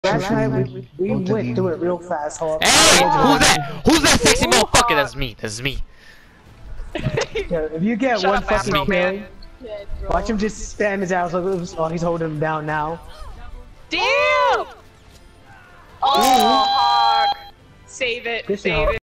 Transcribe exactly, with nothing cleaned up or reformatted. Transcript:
Last night we, we went through it real fast. Hold Hey, who's that? Who's that sexy motherfucker? That's me. That's me. Yeah, if you get Shut one up, fucking Afro kill, Man. watch him just spam his ass like, oops, oh, he's holding him down now. Damn! Oh, Hawk. Save it. Good Save job. it.